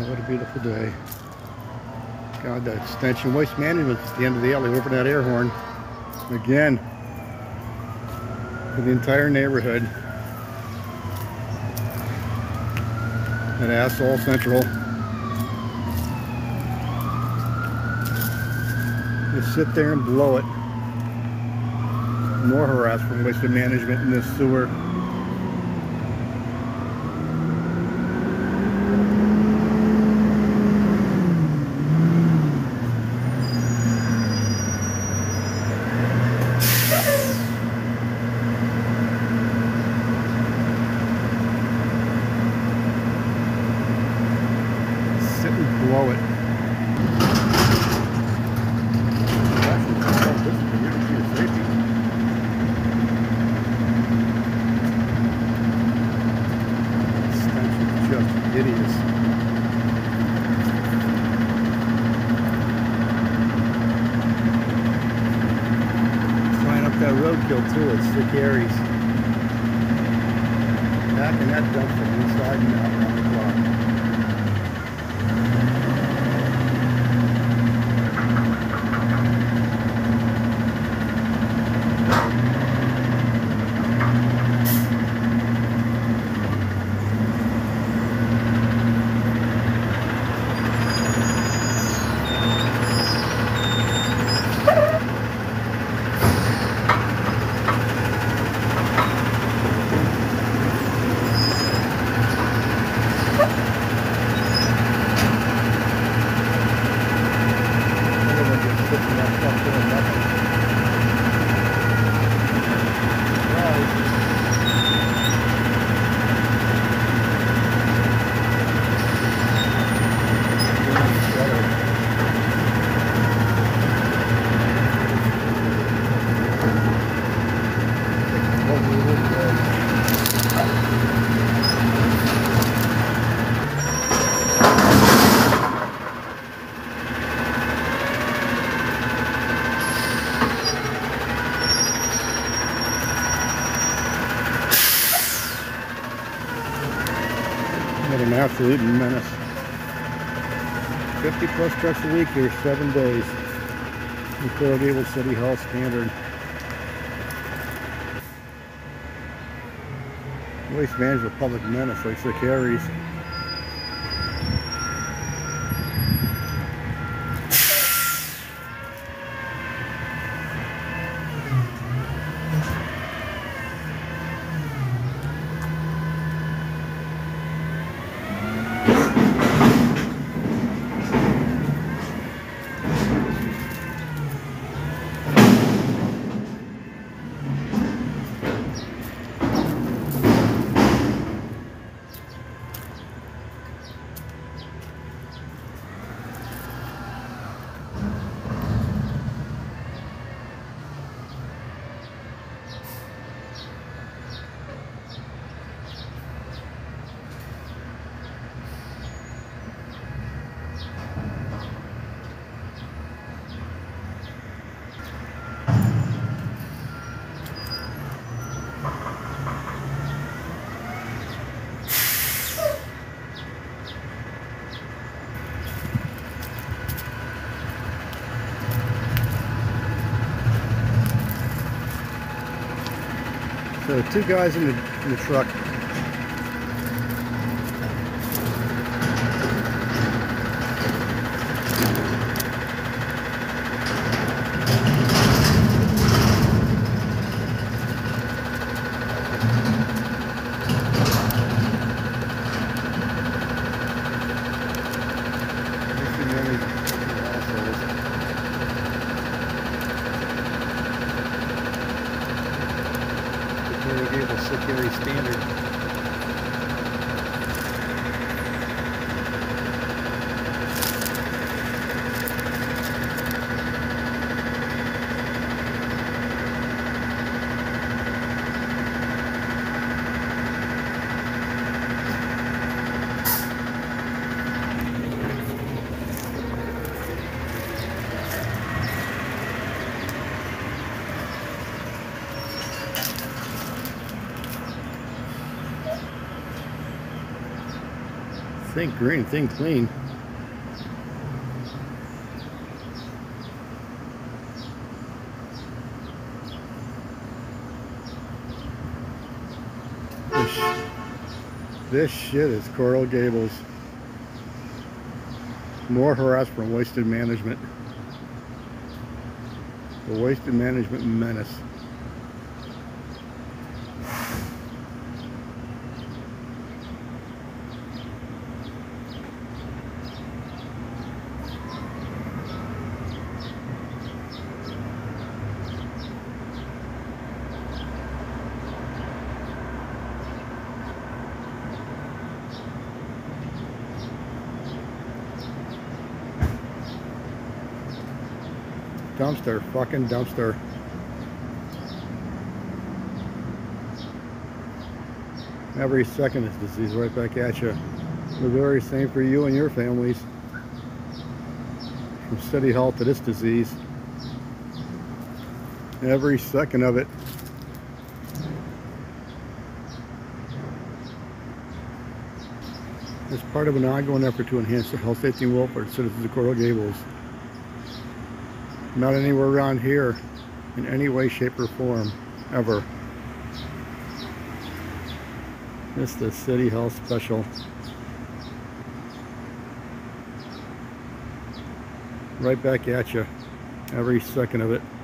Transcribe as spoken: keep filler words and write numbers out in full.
What a beautiful day. God, the extension waste management at the end of the alley. Open that air horn again for the entire neighborhood. At Asshole Central. Just sit there and blow it. More harassment from waste management in this sewer. Sit and blow it. Hideous. Flying up that roadkill too, it's ickharrys. Back in that dumpster, inside and out around the clock. What an absolute menace. fifty plus trucks a week here, seven days. In Coral Gables City Hall standard. Waste management public menace like ickharrys. So two guys in the, in the truck. Gable security standard. Think green, think clean. This, this shit is Coral Gables. More harassment from wasted management. The wasted management menace. Dumpster, fucking dumpster. Every second is disease right back at you. The very same for you and your families. From city hall to this disease. Every second of it. As part of an ongoing effort to enhance the health, safety, and welfare of citizens of Coral Gables. Not anywhere around here in any way, shape, or form, ever. It's the City Hall special. Right back at you, every second of it.